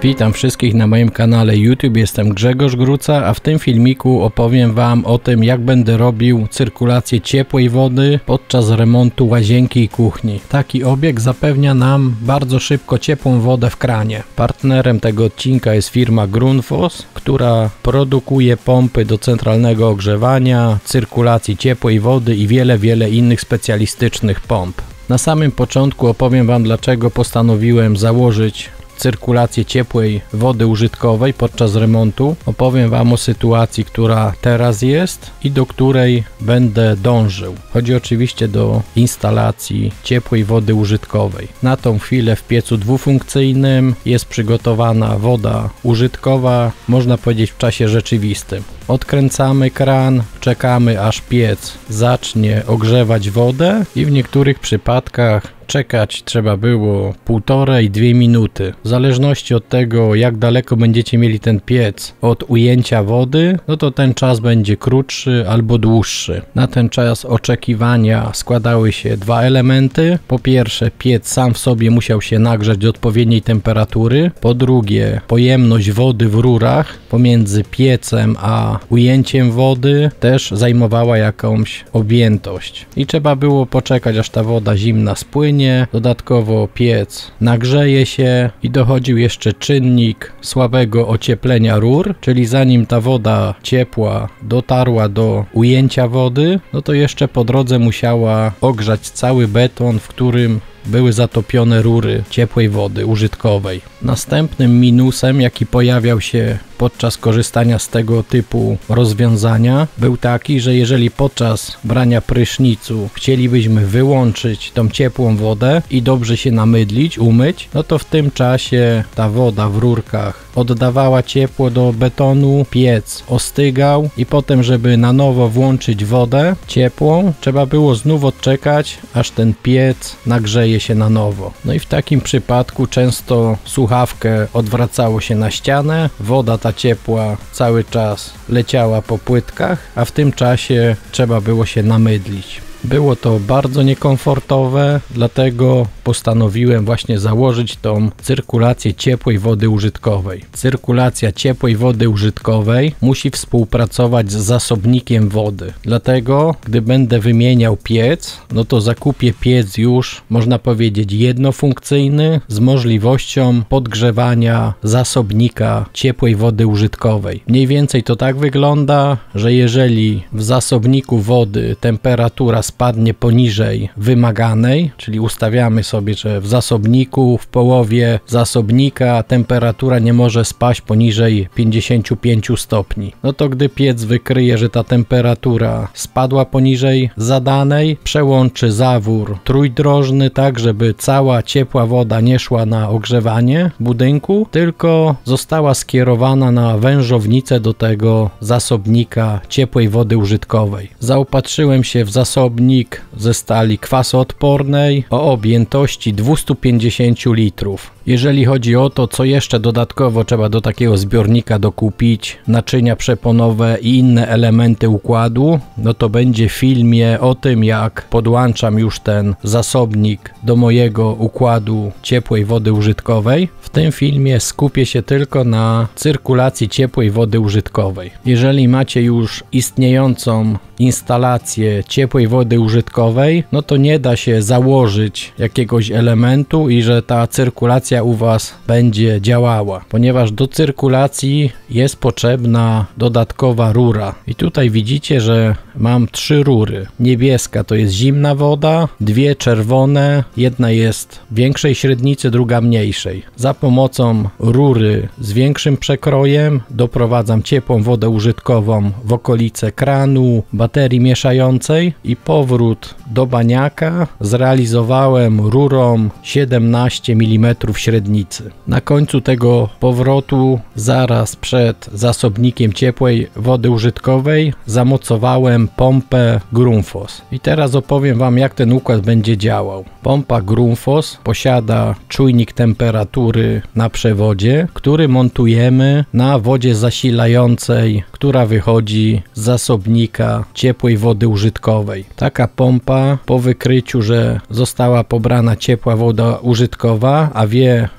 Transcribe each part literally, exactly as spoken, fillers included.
Witam wszystkich na moim kanale YouTube, jestem Grzegorz Gruca, a w tym filmiku opowiem Wam o tym, jak będę robił cyrkulację ciepłej wody podczas remontu łazienki i kuchni. Taki obieg zapewnia nam bardzo szybko ciepłą wodę w kranie. Partnerem tego odcinka jest firma Grundfos, która produkuje pompy do centralnego ogrzewania, cyrkulacji ciepłej wody i wiele, wiele innych specjalistycznych pomp. Na samym początku opowiem Wam, dlaczego postanowiłem założyć cyrkulację ciepłej wody użytkowej podczas remontu. Opowiem Wam o sytuacji, która teraz jest i do której będę dążył. Chodzi oczywiście do instalacji ciepłej wody użytkowej. Na tą chwilę w piecu dwufunkcyjnym jest przygotowana woda użytkowa, można powiedzieć w czasie rzeczywistym. Odkręcamy kran, czekamy aż piec zacznie ogrzewać wodę i w niektórych przypadkach czekać trzeba było półtorej, dwie minuty. W zależności od tego, jak daleko będziecie mieli ten piec od ujęcia wody, no to ten czas będzie krótszy albo dłuższy. Na ten czas oczekiwania składały się dwa elementy. Po pierwsze, piec sam w sobie musiał się nagrzać do odpowiedniej temperatury. Po drugie, pojemność wody w rurach pomiędzy piecem a ujęciem wody też zajmowała jakąś objętość. I trzeba było poczekać, aż ta woda zimna spłynie. Dodatkowo piec nagrzeje się i dochodził jeszcze czynnik słabego ocieplenia rur, czyli zanim ta woda ciepła dotarła do ujęcia wody, no to jeszcze po drodze musiała ogrzać cały beton, w którym były zatopione rury ciepłej wody użytkowej. Następnym minusem, jaki pojawiał się podczas korzystania z tego typu rozwiązania, był taki, że jeżeli podczas brania prysznicu chcielibyśmy wyłączyć tą ciepłą wodę i dobrze się namydlić, umyć, no to w tym czasie ta woda w rurkach oddawała ciepło do betonu, piec ostygał i potem, żeby na nowo włączyć wodę ciepłą, trzeba było znów odczekać, aż ten piec nagrzeje się na nowo. No i w takim przypadku często słuchawkę odwracało się na ścianę, woda ta ciepła cały czas leciała po płytkach, a w tym czasie trzeba było się namydlić. Było to bardzo niekomfortowe, dlatego postanowiłem właśnie założyć tą cyrkulację ciepłej wody użytkowej. Cyrkulacja ciepłej wody użytkowej musi współpracować z zasobnikiem wody. Dlatego, gdy będę wymieniał piec, no to zakupię piec już, można powiedzieć, jednofunkcyjny z możliwością podgrzewania zasobnika ciepłej wody użytkowej. Mniej więcej to tak wygląda, że jeżeli w zasobniku wody temperatura spadnie poniżej wymaganej, czyli ustawiamy sobie, że w zasobniku, w połowie zasobnika temperatura nie może spaść poniżej pięćdziesięciu pięciu stopni. No to gdy piec wykryje, że ta temperatura spadła poniżej zadanej, przełączy zawór trójdrożny tak, żeby cała ciepła woda nie szła na ogrzewanie budynku, tylko została skierowana na wężownicę do tego zasobnika ciepłej wody użytkowej. Zaopatrzyłem się w zasobnik ze stali kwasoodpornej o objętości dwieście pięćdziesiąt litrów. Jeżeli chodzi o to, co jeszcze dodatkowo trzeba do takiego zbiornika dokupić, naczynia przeponowe i inne elementy układu, no to będzie w filmie o tym, jak podłączam już ten zasobnik do mojego układu ciepłej wody użytkowej. W tym filmie skupię się tylko na cyrkulacji ciepłej wody użytkowej. Jeżeli macie już istniejącą instalację ciepłej wody użytkowej, no to nie da się założyć jakiegoś elementu i że ta cyrkulacja u Was będzie działała, ponieważ do cyrkulacji jest potrzebna dodatkowa rura. I tutaj widzicie, że mam trzy rury. Niebieska to jest zimna woda, dwie czerwone, jedna jest większej średnicy, druga mniejszej. Za pomocą rury z większym przekrojem doprowadzam ciepłą wodę użytkową w okolice kranu, baterii mieszającej i powrót do baniaka zrealizowałem rurą siedemnaście milimetrów średnicy. Na końcu tego powrotu, zaraz przed zasobnikiem ciepłej wody użytkowej, zamocowałem pompę Grundfos. I teraz opowiem Wam, jak ten układ będzie działał. Pompa Grundfos posiada czujnik temperatury na przewodzie, który montujemy na wodzie zasilającej, która wychodzi z zasobnika ciepłej wody użytkowej. Taka pompa po wykryciu, że została pobrana ciepła woda użytkowa, a wie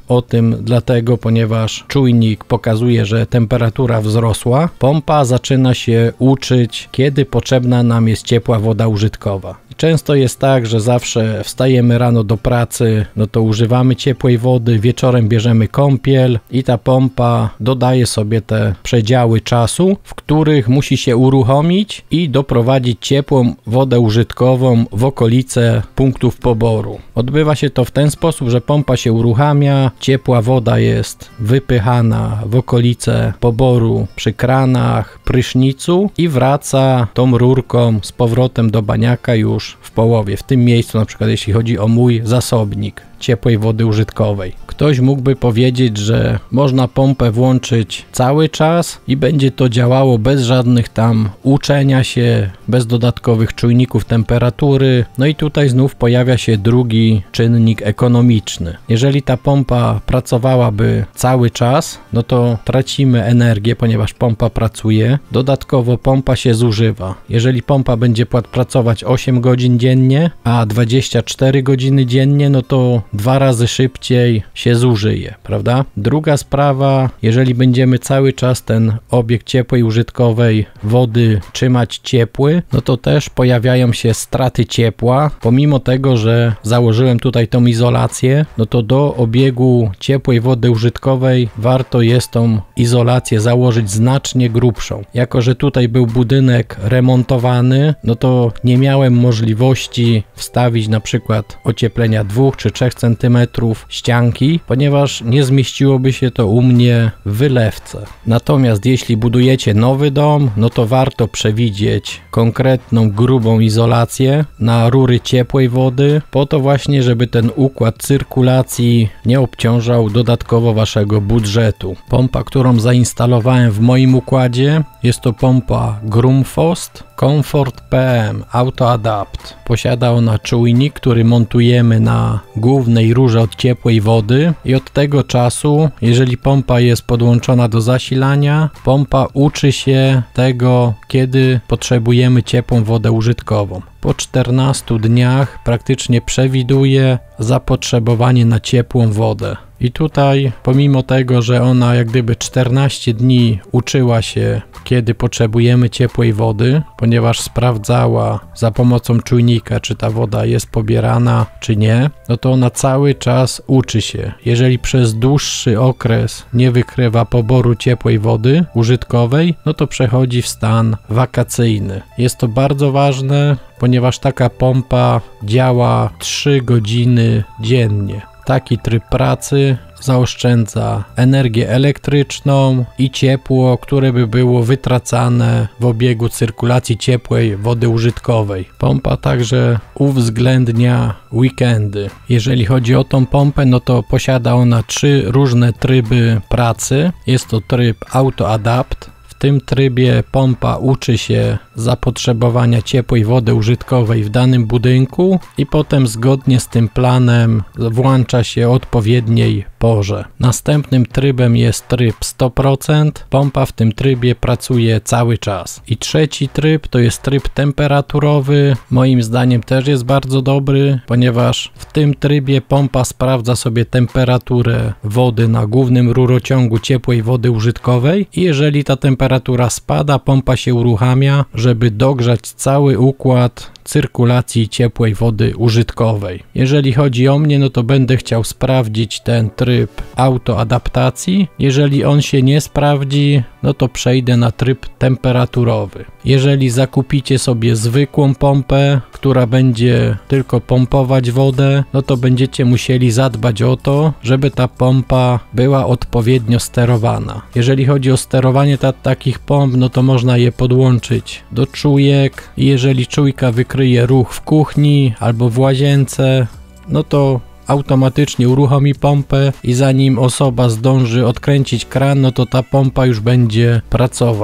o tym dlatego, ponieważ czujnik pokazuje, że temperatura wzrosła. Pompa zaczyna się uczyć, kiedy potrzebna nam jest ciepła woda użytkowa. Często jest tak, że zawsze wstajemy rano do pracy, no to używamy ciepłej wody, wieczorem bierzemy kąpiel i ta pompa dodaje sobie te przedziały czasu, w których musi się uruchomić i doprowadzić ciepłą wodę użytkową w okolice punktów poboru. Odbywa się to w ten sposób, że pompa się uruchamia, ciepła woda jest wypychana w okolice poboru przy kranach, prysznicu i wraca tą rurką z powrotem do baniaka już w połowie, w tym miejscu, na przykład jeśli chodzi o mój zasobnik ciepłej wody użytkowej. Ktoś mógłby powiedzieć, że można pompę włączyć cały czas i będzie to działało bez żadnych tam uczenia się, bez dodatkowych czujników temperatury. No i tutaj znów pojawia się drugi czynnik ekonomiczny. Jeżeli ta pompa pracowałaby cały czas, no to tracimy energię, ponieważ pompa pracuje. Dodatkowo pompa się zużywa. Jeżeli pompa będzie pracować osiem godzin dziennie, a dwadzieścia cztery godziny dziennie, no to dwa razy szybciej się zużyje, prawda? Druga sprawa, jeżeli będziemy cały czas ten obiekt ciepłej użytkowej wody trzymać ciepły, no to też pojawiają się straty ciepła, pomimo tego, że założyłem tutaj tą izolację, no to do obiegu ciepłej wody użytkowej warto jest tą izolację założyć znacznie grubszą. Jako że tutaj był budynek remontowany, no to nie miałem możliwości wstawić na przykład ocieplenia dwóch czy trzech centymetrów ścianki, ponieważ nie zmieściłoby się to u mnie w wylewce. Natomiast jeśli budujecie nowy dom, no to warto przewidzieć konkretną grubą izolację na rury ciepłej wody, po to właśnie, żeby ten układ cyrkulacji nie obciążał dodatkowo waszego budżetu. Pompa, którą zainstalowałem w moim układzie, jest to pompa Grundfos Comfort P M Auto Adapt. Posiada ona czujnik, który montujemy na głównej rurze od ciepłej wody i od tego czasu, jeżeli pompa jest podłączona do zasilania, pompa uczy się tego, kiedy potrzebujemy ciepłą wodę użytkową. Po czternastu dniach praktycznie przewiduje zapotrzebowanie na ciepłą wodę. I tutaj, pomimo tego, że ona jak gdyby czternaście dni uczyła się, kiedy potrzebujemy ciepłej wody, ponieważ sprawdzała za pomocą czujnika, czy ta woda jest pobierana, czy nie, no to ona cały czas uczy się. Jeżeli przez dłuższy okres nie wykrywa poboru ciepłej wody użytkowej, no to przechodzi w stan wakacyjny. Jest to bardzo ważne, ponieważ taka pompa działa trzy godziny dziennie. Taki tryb pracy zaoszczędza energię elektryczną i ciepło, które by było wytracane w obiegu cyrkulacji ciepłej wody użytkowej. Pompa także uwzględnia weekendy. Jeżeli chodzi o tą pompę, no to posiada ona trzy różne tryby pracy. Jest to tryb Auto Adapt. W tym trybie pompa uczy się zapotrzebowania ciepłej wody użytkowej w danym budynku i potem zgodnie z tym planem włącza się o odpowiedniej porze. Następnym trybem jest tryb sto procent. Pompa w tym trybie pracuje cały czas. I trzeci tryb to jest tryb temperaturowy. Moim zdaniem też jest bardzo dobry, ponieważ w tym trybie pompa sprawdza sobie temperaturę wody na głównym rurociągu ciepłej wody użytkowej i jeżeli ta temperatura spada, pompa się uruchamia, żeby dogrzać cały układ cyrkulacji ciepłej wody użytkowej. Jeżeli chodzi o mnie, no to będę chciał sprawdzić ten tryb autoadaptacji. Jeżeli on się nie sprawdzi, no to przejdę na tryb temperaturowy. Jeżeli zakupicie sobie zwykłą pompę, która będzie tylko pompować wodę, no to będziecie musieli zadbać o to, żeby ta pompa była odpowiednio sterowana. Jeżeli chodzi o sterowanie ta, takich pomp, no to można je podłączyć do czujek i jeżeli czujka wykryje ruch w kuchni albo w łazience, no to automatycznie uruchomi pompę i zanim osoba zdąży odkręcić kran, no to ta pompa już będzie pracować.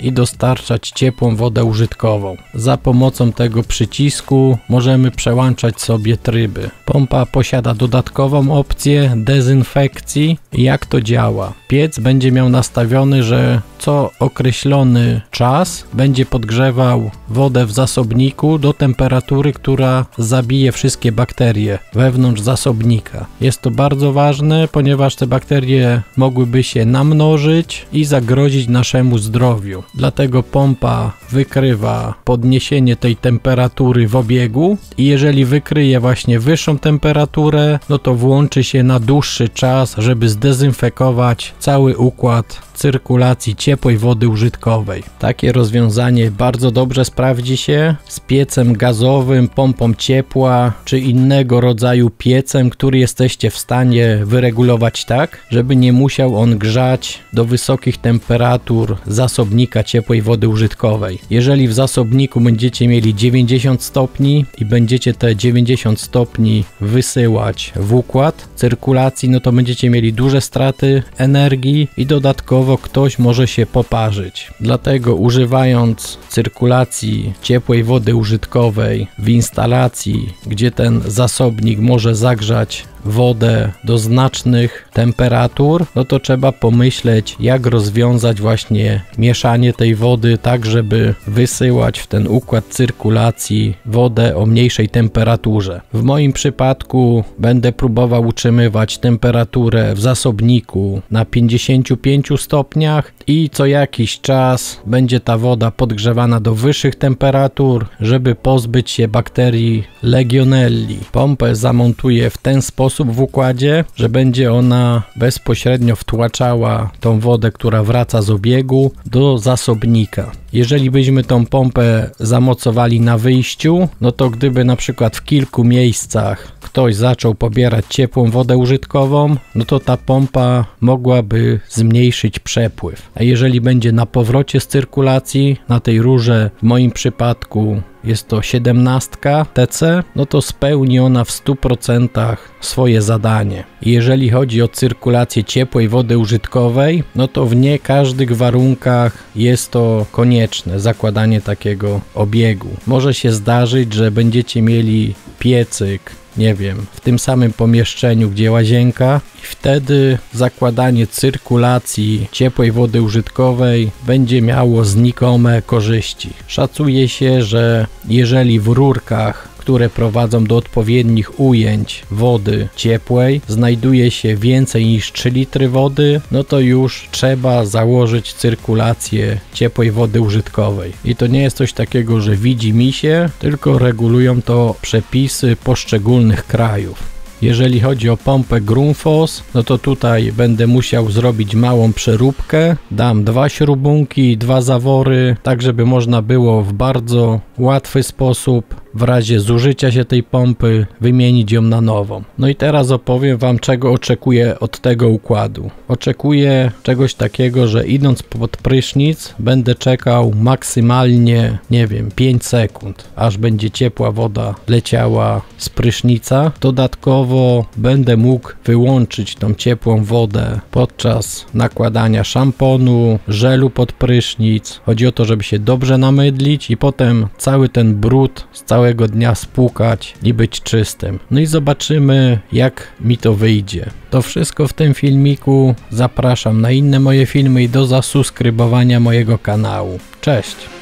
i dostarczać ciepłą wodę użytkową. Za pomocą tego przycisku możemy przełączać sobie tryby. Pompa posiada dodatkową opcję dezynfekcji. Jak to działa? Piec będzie miał nastawiony, że co określony czas będzie podgrzewał wodę w zasobniku do temperatury, która zabije wszystkie bakterie wewnątrz zasobnika. Jest to bardzo ważne, ponieważ te bakterie mogłyby się namnożyć i zagrozić naszemu zdrowiu. Dlatego pompa wykrywa podniesienie tej temperatury w obiegu i jeżeli wykryje właśnie wyższą temperaturę, no to włączy się na dłuższy czas, żeby zdezynfekować cały układ cyrkulacji ciepłej wody użytkowej. Takie rozwiązanie bardzo dobrze sprawdzi się z piecem gazowym, pompą ciepła czy innego rodzaju piecem, który jesteście w stanie wyregulować tak, żeby nie musiał on grzać do wysokich temperatur zasobnika ciepłej wody użytkowej. Jeżeli w zasobniku będziecie mieli dziewięćdziesiąt stopni i będziecie te dziewięćdziesiąt stopni wysyłać w układ cyrkulacji, no to będziecie mieli duże straty energii i dodatkowo ktoś może się poparzyć. Dlatego używając cyrkulacji ciepłej wody użytkowej w instalacji, gdzie ten zasobnik może zagrzać wodę do znacznych temperatur, no to trzeba pomyśleć, jak rozwiązać właśnie mieszanie tej wody tak, żeby wysyłać w ten układ cyrkulacji wodę o mniejszej temperaturze. W moim przypadku będę próbował utrzymywać temperaturę w zasobniku na pięćdziesięciu pięciu stopniach i co jakiś czas będzie ta woda podgrzewana do wyższych temperatur, żeby pozbyć się bakterii Legionelli. Pompę zamontuję w ten sposób w układzie, że będzie ona bezpośrednio wtłaczała tą wodę, która wraca z obiegu, do zasobnika. Jeżeli byśmy tą pompę zamocowali na wyjściu, no to gdyby na przykład w kilku miejscach ktoś zaczął pobierać ciepłą wodę użytkową, no to ta pompa mogłaby zmniejszyć przepływ. A jeżeli będzie na powrocie z cyrkulacji, na tej rurze w moim przypadku jest to siedemnastka T C, no to spełni ona w stu procentach swoje zadanie. I jeżeli chodzi o cyrkulację ciepłej wody użytkowej, no to w nie każdych warunkach jest to konieczne, zakładanie takiego obiegu. Może się zdarzyć, że będziecie mieli piecyk, nie wiem, w tym samym pomieszczeniu, gdzie łazienka i wtedy zakładanie cyrkulacji ciepłej wody użytkowej będzie miało znikome korzyści. Szacuje się, że jeżeli w rurkach, które prowadzą do odpowiednich ujęć wody ciepłej, znajduje się więcej niż trzy litry wody, no to już trzeba założyć cyrkulację ciepłej wody użytkowej. I to nie jest coś takiego, że widzi mi się, tylko regulują to przepisy poszczególnych krajów. Jeżeli chodzi o pompę Grundfos, no to tutaj będę musiał zrobić małą przeróbkę. Dam dwa śrubunki i dwa zawory, tak żeby można było w bardzo łatwy sposób w razie zużycia się tej pompy wymienić ją na nową. No i teraz opowiem wam, czego oczekuję od tego układu. Oczekuję czegoś takiego, że idąc pod prysznic będę czekał maksymalnie, nie wiem, pięć sekund, aż będzie ciepła woda leciała z prysznica. Dodatkowo będę mógł wyłączyć tą ciepłą wodę podczas nakładania szamponu, żelu pod prysznic. Chodzi o to, żeby się dobrze namydlić i potem cały ten brud z całego dnia spłukać i być czystym. No i zobaczymy, jak mi to wyjdzie. To wszystko w tym filmiku. Zapraszam na inne moje filmy i do zasubskrybowania mojego kanału. Cześć!